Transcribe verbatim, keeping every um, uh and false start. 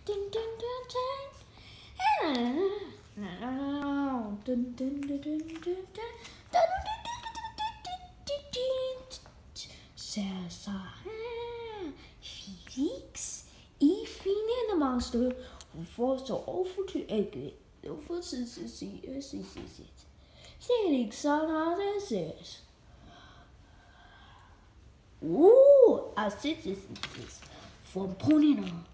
Dun, dun, dun, dun. Dun, dun, dun, dun, dun, dun. César, Felix, Evie en de monster voor zo over te eten. Over ze ze ze ze ze ze. Felix zal naar de zes. Oeh, als dit is het van Ponina.